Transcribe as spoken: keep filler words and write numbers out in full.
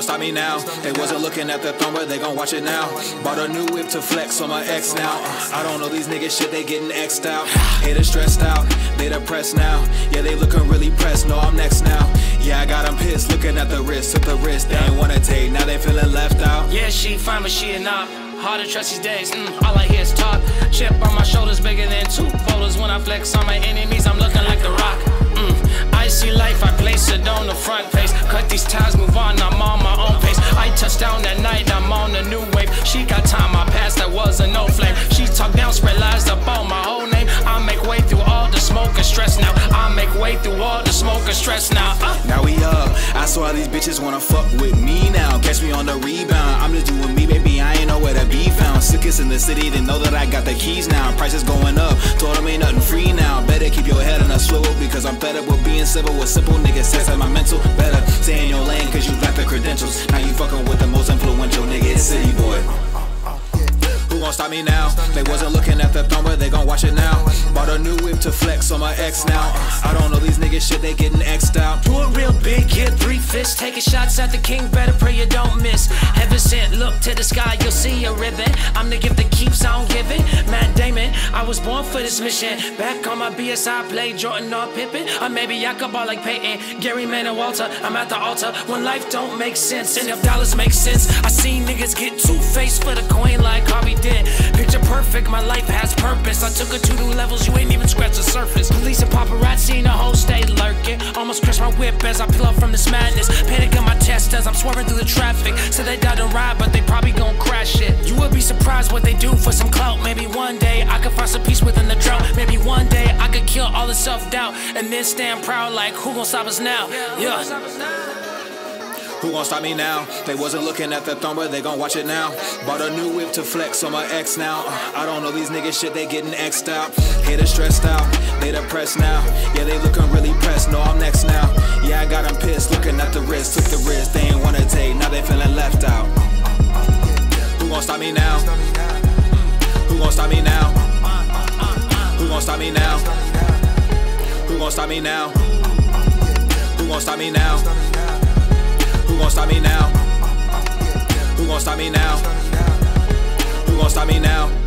gon' stop me now? They wasn't looking at the throne, but they gon' watch it now. Bought a new whip to flex on my ex now. I don't know these niggas shit, they getting X'd out. Haters stressed out, they depressed now. Yeah, they looking really pressed, no, I'm next now. Yeah, I got them pissed, looking at the wrist, took the risk. They ain't wanna take, now they feeling left out. Yeah, she fine, but she a knob. Hard to trust these days, mm, all I hear is talk. Chip on my shoulders bigger than two boulders. When I flex on my enemies, I'm looking like The Rock. mm, I see life, I place it on the front face. Cut these ties, move on, I'm on my own pace. I touch down that night, I'm on a new wave. She got time, my past, that was a no flame. She talk down, spread lies up on my whole name. I make way through all the smoke and stress now. I make way through all the smoke and stress now. uh. Now we up, I swear these bitches wanna fuck with me now. Catch me on the rebound, I'm just doing me, baby, I ain't nowhere to be found. Sickest in the city, they know that I got the keys now. Prices going up, told them ain't nothing free now. Better keep your head on a swivel, because I'm better with being civil. With simple niggas, sense of my mental. Better stay in your lane, cause you lack the credentials. Now you fucking with the most influential nigga, it's Cityy'Boi. Who gon' stop me now? They wasn't looking at the throne, but they gon' watch it now. Bought a new whip to flex on my ex now. I don't know these niggas shit, they getting X'd out. Do it real big, get three fists. Taking shots at the king, better pray you don't miss. Heaven sent, look to the sky, you'll see a ribbon. I'm the gift that keeps on giving. Matt Damon, I was born for this mission. Back on my B S, I play Jordan or Pippen. Or maybe I could ball like Peyton, Gary, Man, and Walter. I'm at the altar when life don't make sense. And if dollars make sense, I seen niggas get two-faced for the coin like Harvey did. Picture perfect, my life has purpose. I took it to new levels, you ain't even scratched the surface. Police and paparazzi, the whole state lurking. Almost crashed my whip as I peel up from this madness. Panic in my chest as I'm swerving through the traffic. Said they died and ride, but they probably gon' crash it. You would be surprised what they do for some clout. Maybe one day I could find some peace within the drought. Maybe one day I could kill all the self-doubt and then stand proud like, who gon' stop us now? Yeah. Who gon' stop me now? They wasn't looking at the throne, but they gon' watch it now. Bought a new whip to flex on my ex now. I don't know these niggas shit, they getting X'd out. Haters stressed out, they depressed now. Yeah, they looking really pressed, no, I'm next now. Yeah, I got them pissed, looking at the wrist, took the risk. They ain't wanna take, now they feeling left out. Who gon' stop me now? Who gon' stop me now? Who gon' stop me now? Who gon' stop me now? Who gon' stop me now? Who gon' stop me now? Who gon' stop me now? Who gon' stop me now?